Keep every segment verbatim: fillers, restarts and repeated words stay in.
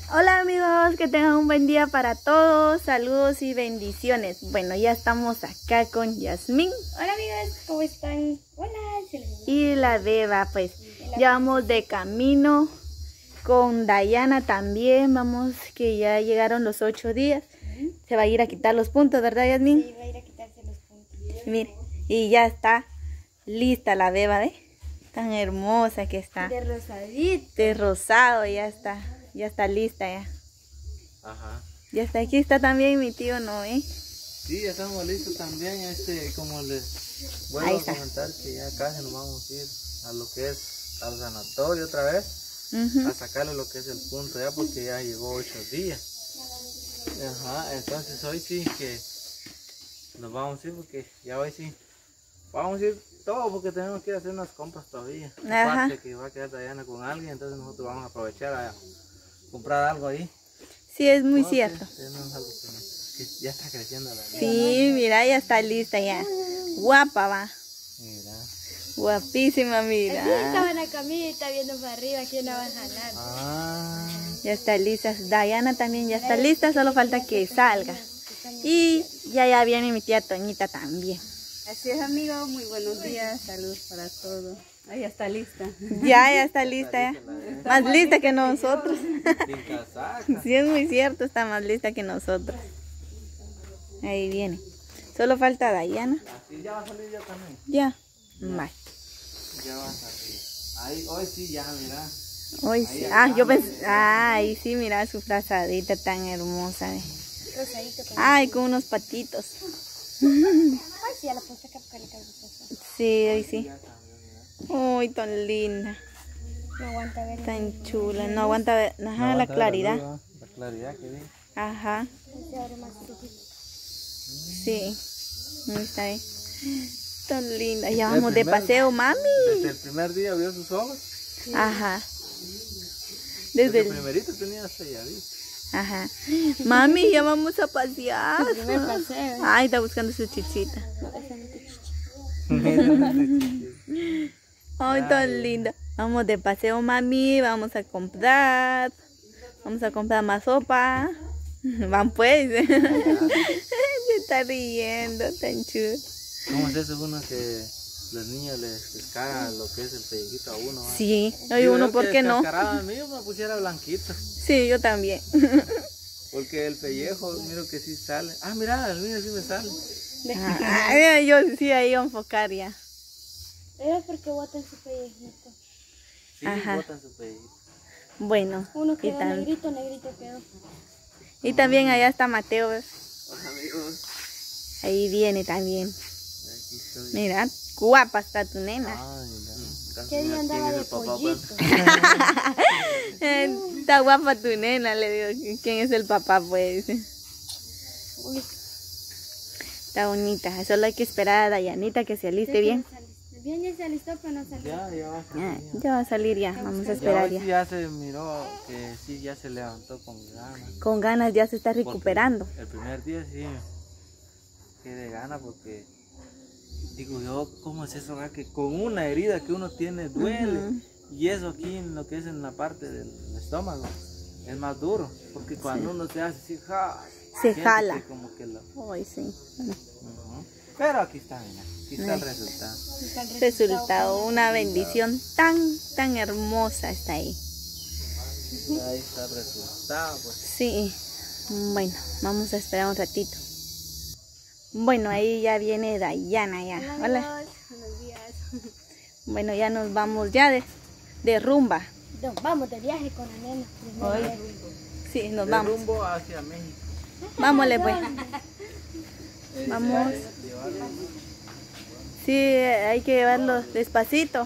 Hola amigos, que tengan un buen día para todos, saludos y bendiciones. Bueno, ya estamos acá con Yasmín. Hola amigos, ¿cómo están? Hola. Y la Beba, pues ya vamos de camino con Dayana también. Vamos que ya llegaron los ocho días. Uh-huh. Se va a ir a quitar los puntos, ¿verdad Yasmín? Sí, va a ir a quitarse los puntos. Mire, y ya está lista la Beba, ¿eh? Tan hermosa que está. De rosadito. De rosado, ya está. Ya está lista ya. Ajá. Ya está, aquí está también mi tío Noé. Sí, ya estamos listos también, este, como les vuelvo a comentar que ya casi nos vamos a ir a lo que es al sanatorio otra vez, uh-huh. a sacarle lo que es el punto ya porque ya llegó ocho días. Ajá, entonces hoy sí que nos vamos a ir porque ya hoy sí vamos a ir todo porque tenemos que ir a hacer unas compras todavía. Ajá. Aparte que va a quedar Dayana con alguien, entonces nosotros vamos a aprovechar a comprar algo ahí. Sí, es muy no, cierto. Sí, no, algo que, que ya está creciendo la niña. Sí, mira, ya está lista ya. Guapa va. Mira. Guapísima, mira. Aquí estaba en la camita viendo para arriba, quién la va a jalar. Ah. Ya está lista. Dayana también ya está lista, solo falta que salga. Y ya ya viene mi tía Toñita también. Así es, amigos, muy buenos días, saludos para todos. Ahí ya está lista. Ya, ya está lista, ya. Más lista que nosotros. Sí, es muy cierto, está más lista que nosotros. Ahí viene. Solo falta Dayana. Así ya va a salir ya también. Ya. Bye. Ya va a salir. Ahí, hoy sí, ya, mira. Hoy sí. Ah, yo pensé. Ah, ahí sí, mira su frazadita tan hermosa. Eh. Ay, con unos patitos. Ay, sí, ya la puse acá porque le cae. Sí, hoy sí. Uy, tan linda. No aguanta ver. Tan chula. No aguanta ver. Ajá, no la claridad. La, la claridad que vi. Ajá. Sí. Ahí está bien. Tan linda. Ya vamos primer, de paseo, mami. Desde el primer día vio sus ojos. Sí. Ajá. Desde, desde el primerito tenía selladito. Ajá. Mami, ya vamos a pasear. El primer paseo. Ay, está buscando su chichita. Ay, tan linda. Vamos de paseo, mami. Vamos a comprar. Vamos a comprar más sopa. Van pues. Se está riendo, tan chulo. ¿Cómo es eso uno que los niños les, les caga lo que es el pellejito a uno? ¿eh? Sí, oye, uno, ¿por qué no? A mí me pusiera blanquito. Sí, yo también. Porque el pellejo, miro que sí sale. Ah, mira, el mío sí me sale. Ah, yo sí ahí a enfocar ya. Es porque botan su pellejito. Sí, ajá. botan su pellejito. Bueno. Uno quedó tan... negrito, negrito quedó. Y también allá está Mateo. Hola amigos. Ahí viene también. Mira, guapa está tu nena. Ay, mira. ¿Qué día andaba de pollito? Está guapa tu nena, le digo. ¿Quién es el papá, pues? Uy. Está bonita. Solo hay que esperar a Dayanita que se aliste bien. Bien, ya se alistó, pero no salió. Ya, ya va a salir. Ya, ya va a salir ya. Vamos a esperar ya. ya. Sí, ya se miró que sí, ya se levantó con ganas. Con ganas, ya se está recuperando. Porque el primer día sí quedé ganas porque digo yo, ¿cómo es eso? Que con una herida que uno tiene duele. Uh-huh. Y eso aquí en lo que es en la parte del estómago es más duro. Porque cuando sí. uno se hace así, ja, se jala. Como que lo... Ay, sí. Uh-huh. Pero aquí está, mira. Aquí está el resultado. Está el resultado, una bendición tan, tan hermosa está ahí. Ahí está el resultado, pues. Sí. Bueno, vamos a esperar un ratito. Bueno, ahí ya viene Dayana ya. Hola. Hola. Buenos días. Bueno, ya nos vamos ya de, de rumba. No, vamos de viaje con la nena. Hoy. Sí, nos de vamos. rumbo hacia México. Vámonos pues. Vamos. Sí, hay que llevarlo despacito.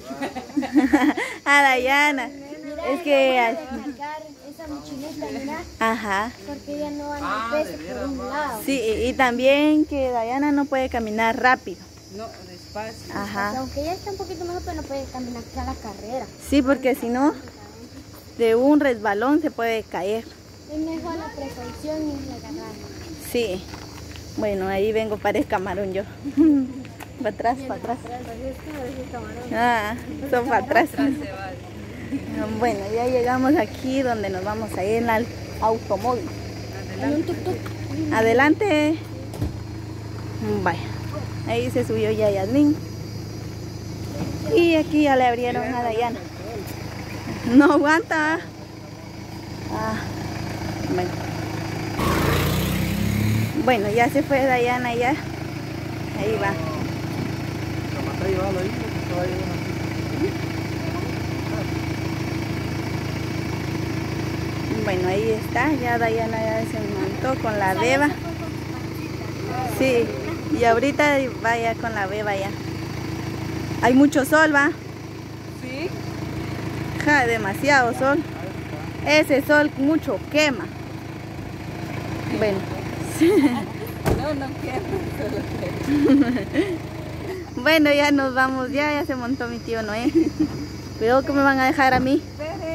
A Dayana. Mira, es que... esa mochilita, mira. Ajá. Porque ella no anda peso por un lado. Sí, y, y también que Dayana no puede caminar rápido. No, despacio. Ajá. Porque aunque ella está un poquito mejor, pero no puede caminar a la carrera. Sí, porque si no, de un resbalón se puede caer. Es mejor la precaución y la agarrar. Sí. Bueno, ahí vengo para el camarón yo. Para atrás, para atrás. Ah, son para atrás. Bueno, ya llegamos aquí donde nos vamos a ir en el automóvil. En un tuk-tuk. Adelante. Vaya. Ahí se subió ya Yasmin. Y aquí ya le abrieron a Dayana. No aguanta. Ah, bueno. Bueno, ya se fue Dayana ya. Ahí va. Bueno, ahí está. Ya Dayana ya se montó con la beba. Sí. Y ahorita vaya con la beba ya. Hay mucho sol, ¿va? Sí. Ja, demasiado sol. Ese sol mucho quema. Bueno. No, no quema, solo quema. Bueno, ya nos vamos. Ya, ya se montó mi tío Noé. Cuidado que me van a dejar a mí.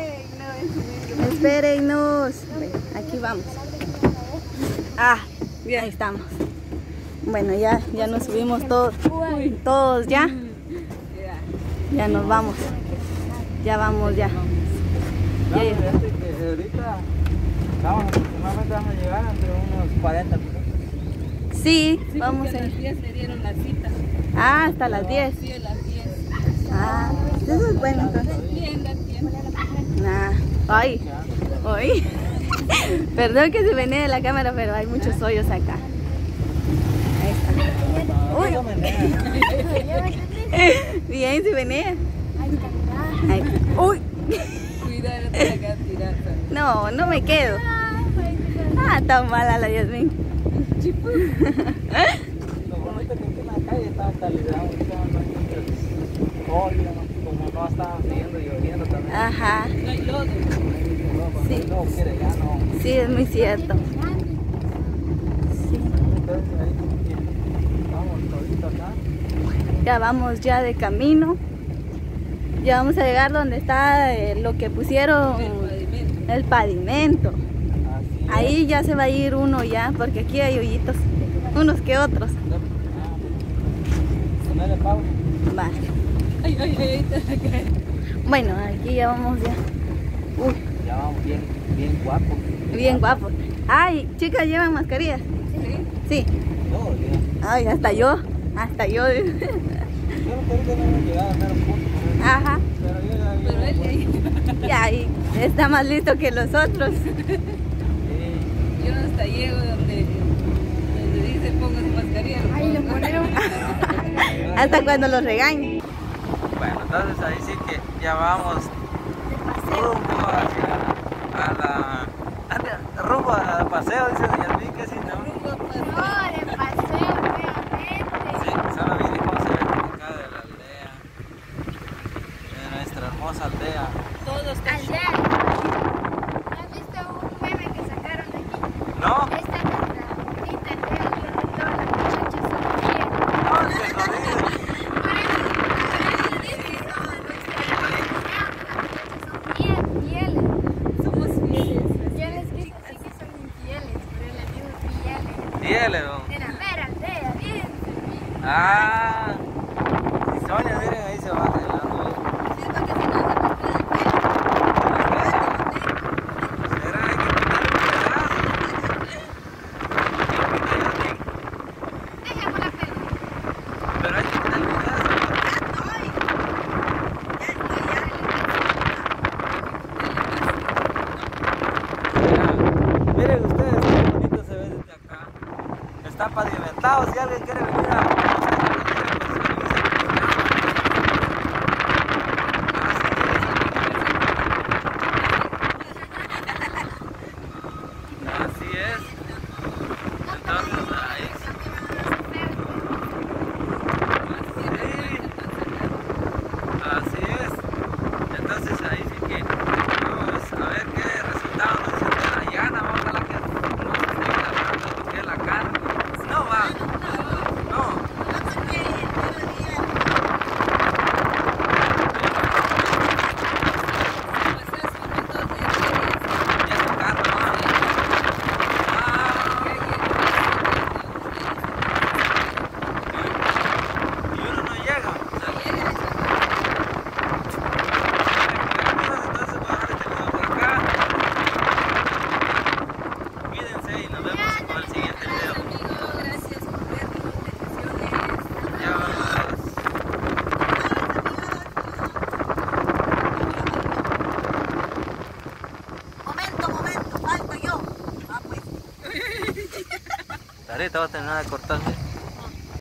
Espérennos. Bueno, aquí vamos. Ah, Bien. ahí estamos. Bueno, ya, ya nos subimos todos. Todos ya. Ya nos vamos. Ya vamos ya. No, Ya, ya. fíjate que ahorita vamos, aproximadamente vamos a llegar entre unos cuarenta minutos. Sí, Sí, vamos porque a a las diez le dieron la cita. Ah, hasta las diez. Sí, a las diez. Ah, eso es bueno entonces. Bien, da tiempo. Nah. Ay, ay. Perdón que se venía de la cámara, pero hay muchos hoyos acá. Ahí está. Uy. Bien, se venía. Ahí está. Uy. Cuidado, no te la hagas tirar. No, no me quedo. Ah, tan mala la Yasmin. Lo bonito que aquí en la calle está calidad, ahorita no hay muchas como no estaba haciendo y lloviendo también. Ajá. No hay lodo. Sí. No quiere ya, no. Sí, es muy cierto. Sí. Entonces ahí vamos todito acá. Ya vamos ya de camino. Ya vamos a llegar donde está eh, lo que pusieron el pavimento. Así es. Ahí ya se va a ir uno ya, porque aquí hay hoyitos, unos que otros. Ponerle pausa. Va. Ay, ay, ay, ahí te la cae. Bueno, aquí ya vamos ya. Uy, Ya vamos bien, bien guapos. bien guapos. Ay, chicas, ¿llevan mascarillas? Sí. Sí. No, ya. Ay, hasta yo, hasta yo. Yo creo que ahorita no hemos llegado a ver un punto. Ajá. Pero yo ya Pero él ahí. Ya, ahí está más listo que los otros. Yo hasta llego donde, donde dice ponga su mascarilla. Ahí lo ponemos. Hasta cuando los regañen. Bueno, entonces ahí sí que ya vamos rumbo hacia a la, a- rumbo al paseo, dice doña Yasmin, que si no. No, de paseo, realmente. Sí, solo vinimos a ver acá de la aldea, de nuestra hermosa aldea. Todo está Ayer, ¿no has visto un meme que sacaron de aquí? ¿No? Esta es nuestra bonita aldea donde todas las muchachas son fieles. No, se jodido. Somos fieles. Yo les digo sí que son infieles, pero les digo fieles. Fieles, ¿no? De la mera aldea, bien. Ah, si Sonia, miren, ahí se va arreglando. ¿Será que quitarle un pedazo? Dejemos la peli. Pero hay que quitarle un pedazo. Mira, miren ustedes qué bonito se ve desde acá. Está pavimentado, si alguien quiere venir a... Así es. Entonces ahí sí. Así es. Entonces ahí sí que vamos a ver qué resultado nos dice de Dayana. Vamos a ver que no se esté grabando lo que es la carne. No va. No. Ahorita va a terminar de cortar, ¿sí?